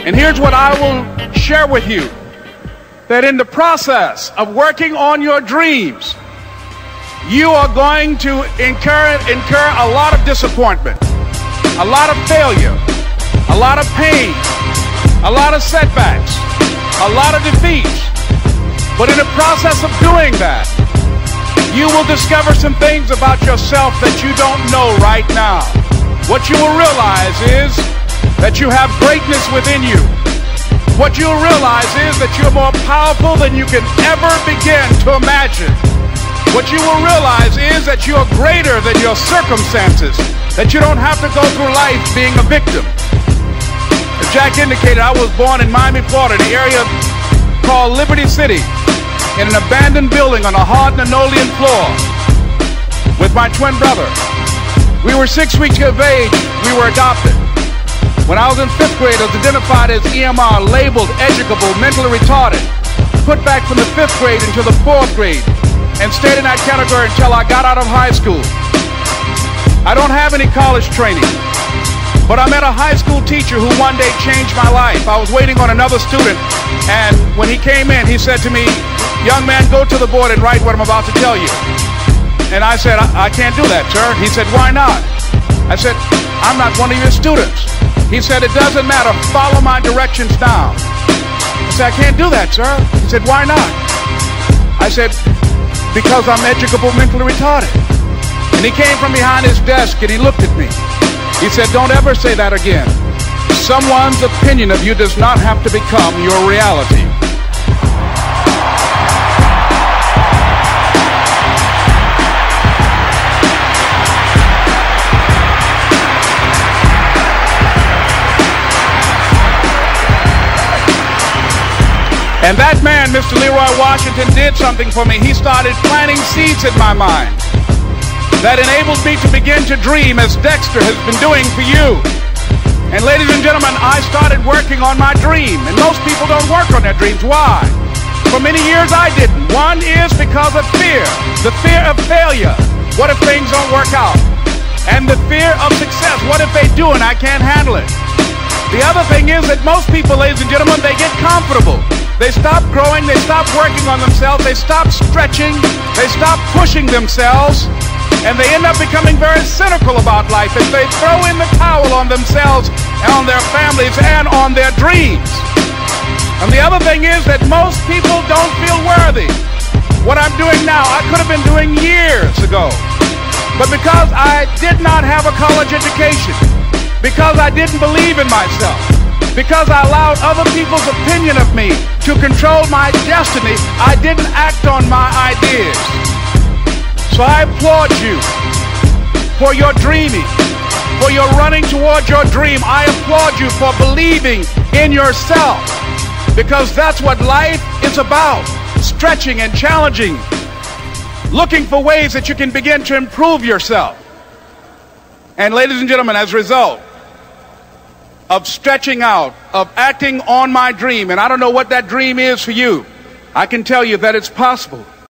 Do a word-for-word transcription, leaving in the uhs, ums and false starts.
And here's what I will share with you, that in the process of working on your dreams, you are going to incur, incur a lot of disappointment, a lot of failure, a lot of pain, a lot of setbacks, a lot of defeats. But in the process of doing that, you will discover some things about yourself that you don't know right now. What you will realize is that you have greatness within you. What you'll realize is that you're more powerful than you can ever begin to imagine. What you will realize is that you are greater than your circumstances, that you don't have to go through life being a victim. As Jack indicated, I was born in Miami, Florida, the area called Liberty City, in an abandoned building on a hard linoleum floor with my twin brother. We were six weeks of age. We were adopted. When I was in fifth grade, I was identified as E M R, labeled educable, mentally retarded, put back from the fifth grade into the fourth grade, and stayed in that category until I got out of high school. I don't have any college training, but I met a high school teacher who one day changed my life. I was waiting on another student, and when he came in, he said to me, "Young man, go to the board and write what I'm about to tell you." And I said, I, I can't do that, sir. He said, "Why not?" I said, "I'm not one of your students." He said, "It doesn't matter. Follow my directions now." I said, "I can't do that, sir." He said, "Why not?" I said, "Because I'm educable, mentally retarded." And he came from behind his desk and he looked at me. He said, "Don't ever say that again. Someone's opinion of you does not have to become your reality." And that man, Mister Leroy Washington, did something for me. He started planting seeds in my mind that enabled me to begin to dream, as Dexter has been doing for you. And ladies and gentlemen, I started working on my dream. And most people don't work on their dreams. Why? For many years I didn't. One is because of fear. The fear of failure. What if things don't work out? And the fear of success. What if they do and I can't handle it? The other thing is that most people, ladies and gentlemen, they get comfortable. They stop growing, they stop working on themselves, they stop stretching, they stop pushing themselves, and they end up becoming very cynical about life as they throw in the towel on themselves and on their families and on their dreams. And the other thing is that most people don't feel worthy. What I'm doing now, I could have been doing years ago. But because I did not have a college education, because I didn't believe in myself, because I allowed other people's opinion of me to control my destiny, I didn't act on my ideas. So I applaud you for your dreaming, for your running toward your dream. I applaud you for believing in yourself, because that's what life is about, stretching and challenging, looking for ways that you can begin to improve yourself. And ladies and gentlemen, as a result of stretching out, of acting on my dream, and I don't know what that dream is for you, I can tell you that it's possible.